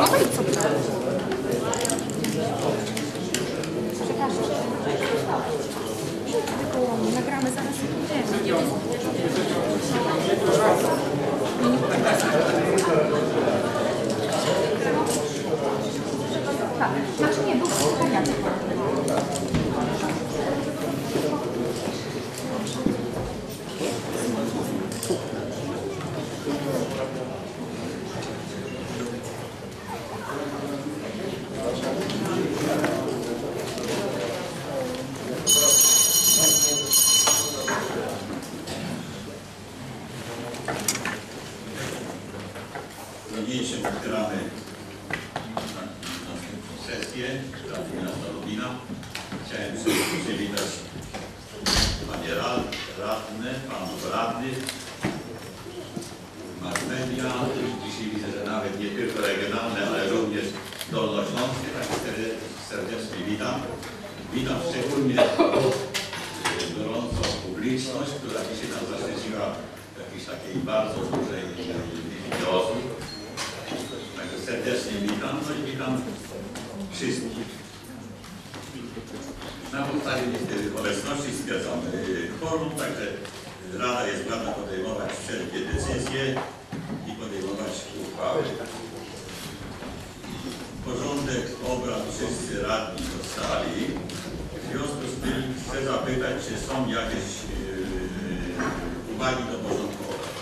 Nagramy zaraz. Tak, znaczy nie, był wspomniany. Niniejszym otwieramy następną sesję Rady Miasta Lubina. Chciałem przywitać panie radne, panów radnych, mass media. Dzisiaj widzę, że nawet nie tylko regionalne, ale również dolnośląskie. Tak serdecznie witam. Witam szczególnie gorąco publiczność, która dzisiaj nam zaszczyciła jakiejś takiej bardzo dużej liczby osób. Także serdecznie witam, no i witam wszystkich. Na podstawie obecności stwierdzamy kworum, także Rada jest władna podejmować wszelkie decyzje i podejmować uchwały. Porządek obrad wszyscy radni dostali. W związku z tym chcę zapytać, czy są jakieś uwagi do porządku obrad.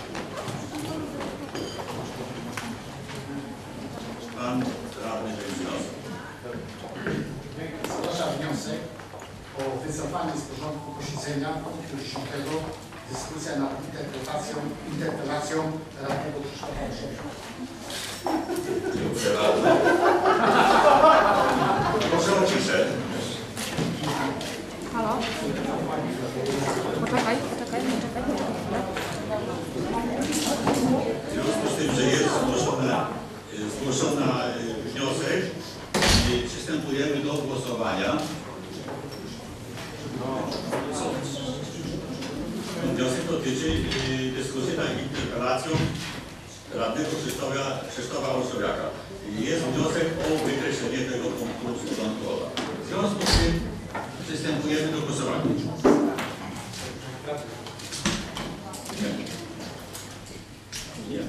Pan radny Węgrzynowski. Zgłaszam wniosek o wycofanie z porządku posiedzenia punktu 10. Dyskusja nad interpelacją radnego Krzysztofa Olszewika. Dziękuję bardzo. Proszę o ciszę. Halo? Poczekaj. W związku z tym, że jest zgłoszona wniosek, przystępujemy do głosowania. Wniosek dotyczy dyskusji nad interpelacją radnego Krzysztofa Olszowiaka. Jest wniosek o wykreślenie tego punktu z porządku obrad. W związku z tym przystępujemy do głosowania. Nie.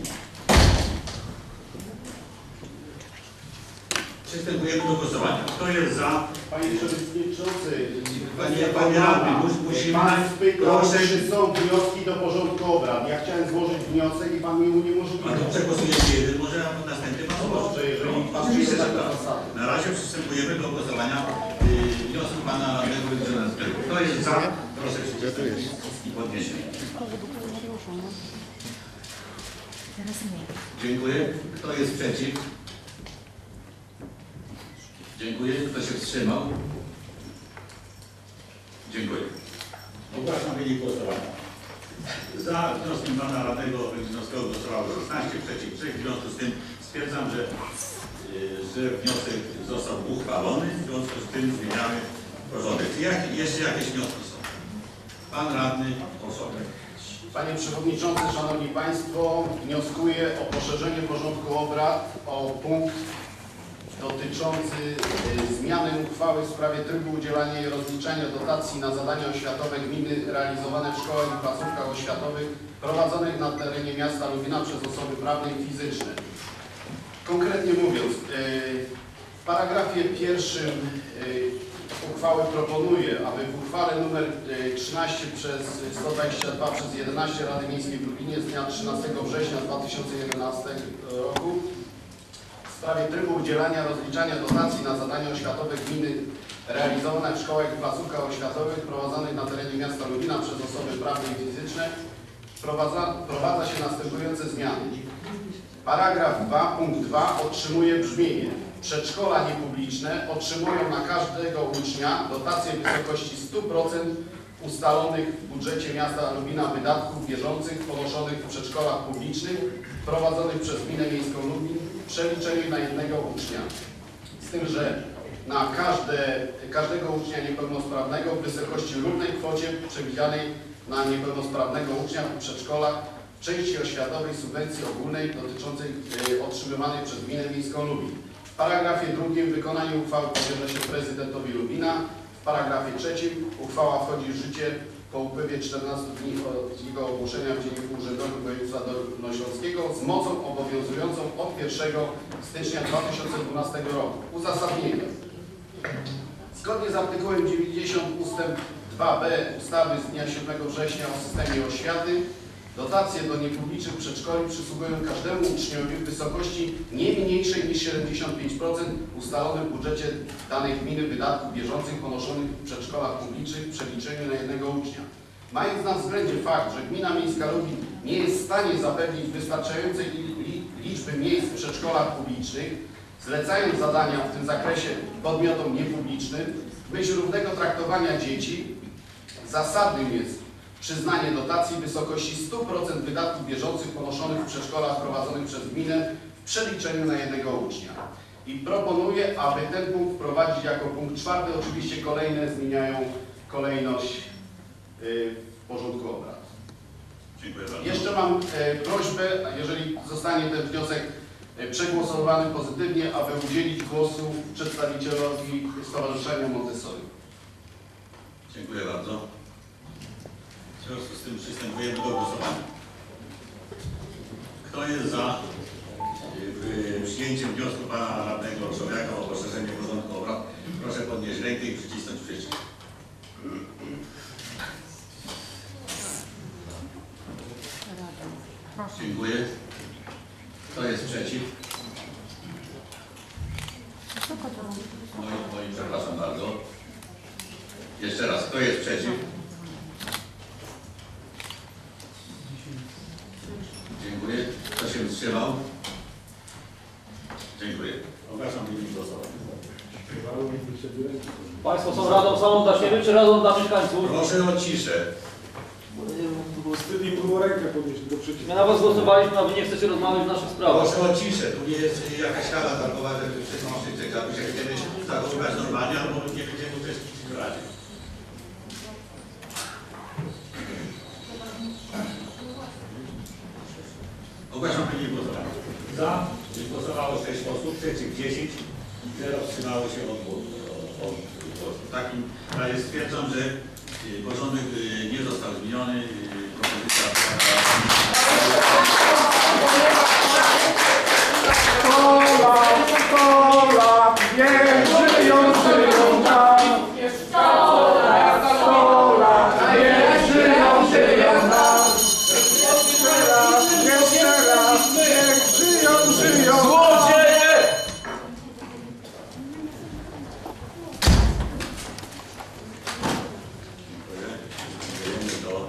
Przystępujemy do głosowania. Kto jest za? Panie Przewodniczący, Panie radny, musimy... Pan spytał, Proszę. czy są wnioski do porządku obrad. Ja chciałem złożyć wniosek i Pan mi uniemożliwił. A to przegłosujecie jeden, może następny pan złoży. Dobrze, jeżeli Pan Oczywiście, przyjdzie że takie tak. zasady. Na razie przystępujemy do głosowania wniosku pana radnego Węgrzynowskiego. Kto jest za? Proszę przycisnąć i podniesienie. Dziękuję. Kto jest przeciw? Dziękuję. Kto się wstrzymał? Dziękuję. Ogłaszam wynik głosowania. Za wnioskiem pana radnego Węgrzynowskiego głosowało 16, przeciw 3. W związku z tym stwierdzam, że wniosek został uchwalony. W związku z tym zmieniamy porządek. Jeszcze jakieś wnioski są? Pan radny Olszowek. Panie Przewodniczący, Szanowni Państwo, wnioskuję o poszerzenie porządku obrad o punkt dotyczący zmiany uchwały w sprawie trybu udzielania i rozliczania dotacji na zadania oświatowe gminy realizowane w szkołach i placówkach oświatowych prowadzonych na terenie miasta Lubina przez osoby prawne i fizyczne. Konkretnie mówiąc, w paragrafie pierwszym uchwały proponuję, aby w uchwale nr 13 przez 122 przez 11 Rady Miejskiej w Lubinie z dnia 13 września 2011 roku w sprawie trybu udzielania rozliczania dotacji na zadania oświatowe gminy realizowane w szkołach i placówkach oświatowych prowadzonych na terenie miasta Lubina przez osoby prawne i fizyczne wprowadza się następujące zmiany. Paragraf 2 punkt 2 otrzymuje brzmienie: przedszkola niepubliczne otrzymują na każdego ucznia dotację w wysokości 100% ustalonych w budżecie miasta Lubina wydatków bieżących ponoszonych w przedszkolach publicznych prowadzonych przez Gminę Miejską Lubin w przeliczeniu na jednego ucznia. Z tym, że na każdego ucznia niepełnosprawnego w wysokości równej kwocie przewidzianej na niepełnosprawnego ucznia w przedszkolach części oświatowej subwencji ogólnej dotyczącej otrzymywanej przez Gminę Miejską Lubin. W paragrafie 2 wykonanie uchwały powierza się prezydentowi Lubina. W paragrafie 3 uchwała wchodzi w życie po upływie 14 dni od jego ogłoszenia w Dzienniku Urzędowym Województwa Dolnośląskiego z mocą obowiązującą od 1 stycznia 2012 roku. Uzasadnienie. Zgodnie z artykułem 90 ustęp 2b ustawy z dnia 7 września o systemie oświaty dotacje do niepublicznych przedszkoli przysługują każdemu uczniowi w wysokości nie mniejszej niż 75% ustalonym w budżecie danej gminy wydatków bieżących ponoszonych w przedszkolach publicznych w przeliczeniu na jednego ucznia. Mając na względzie fakt, że Gmina Miejska Lubin nie jest w stanie zapewnić wystarczającej liczby miejsc w przedszkolach publicznych, zlecając zadania w tym zakresie podmiotom niepublicznym, w myśl równego traktowania dzieci zasadnym jest przyznanie dotacji w wysokości 100% wydatków bieżących ponoszonych w przedszkolach prowadzonych przez gminę w przeliczeniu na jednego ucznia. I proponuję, aby ten punkt wprowadzić jako punkt 4. Oczywiście kolejne zmieniają kolejność w porządku obrad. Dziękuję bardzo. Jeszcze mam prośbę, jeżeli zostanie ten wniosek przegłosowany pozytywnie, aby udzielić głosu przedstawicielowi Stowarzyszenia Montessori. Dziękuję bardzo. W związku z tym przystępujemy do głosowania. Kto jest za przyjęciem wniosku pana radnego Czowiaka o poszerzenie porządku obrad? Proszę podnieść rękę i przycisnąć przycisk. Dziękuję. Kto jest przeciw? Oj, przepraszam bardzo. Jeszcze raz, kto jest przeciw? Dziękuję. Kto się wstrzymał? Dziękuję. Ogłaszam wynik głosowania. Państwo są radą samą dla siebie, czy radą dla mieszkańców? Proszę o ciszę. Wstyd im było rękę podnieść do przeciwnika. My na was głosowaliśmy, a wy nie chcecie rozmawiać w naszych sprawach. Proszę o ciszę. Tu nie jest jakaś rada targowa, że wszyscy krzyczeć, albo się będziemy zachowywać normalnie, albo nie będziemy uczestniczyć w radzie. Ogłaszam wynik głosowania. Za głosowało 6 osób, przeciw 10, 0 wstrzymało się od głosu. W takim razie stwierdzam, że porządek nie został zmieniony. Propozycja Kola, niech żyją, żyją nam. Kola, niech żyją, żyją nam. Jeszcze raz, niech żyją, żyją nam. Złodzieje! Dziękujemy do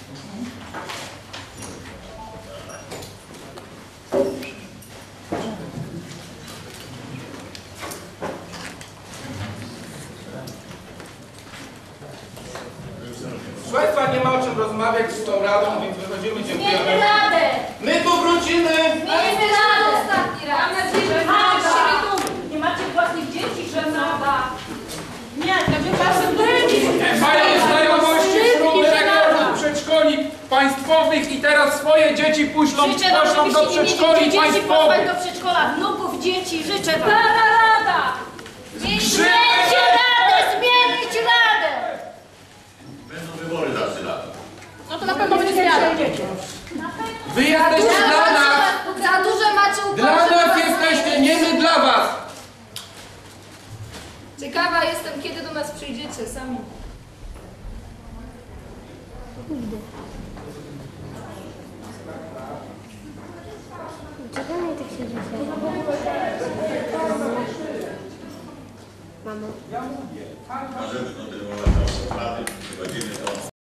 Proszę Państwa, nie ma o czym rozmawiać z tą radą, więc wychodzimy, Miejmy dziękujemy. radę! My tu wrócimy! Miejmy radę! Ostatni raz! Mam nadzieję, że macie siebie dumni. Nie macie własnych dzieci, że nada. Nie, także waszym byli. Mają znajomości wśród dyrektorów przedszkoli państwowych i teraz swoje dzieci poślą do przedszkoli dzieci państwowych. posłać do przedszkola, wnuków, dzieci, życzę wam. Rada! Zmieńcie radę! Zmienić radę! Będą wybory za 3 lata. No to na pewno będzie zmiana. Wy jesteście dla nas! Za duże macie Dla nas jesteście, nie my dla was! Ciekawa jestem, kiedy do nas przyjdziecie sami. Dlaczego mnie tak się dzieje? Mamo. Możemy kontynuować nasze obrady. Przechodzimy do